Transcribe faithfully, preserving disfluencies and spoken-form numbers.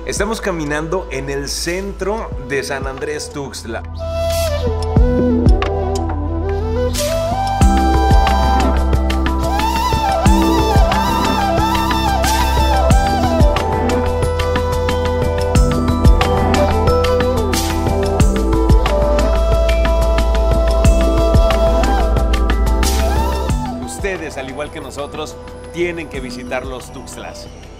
Estamos caminando en el centro de San Andrés Tuxtla. Ustedes, al igual que nosotros, tienen que visitar los Tuxtlas.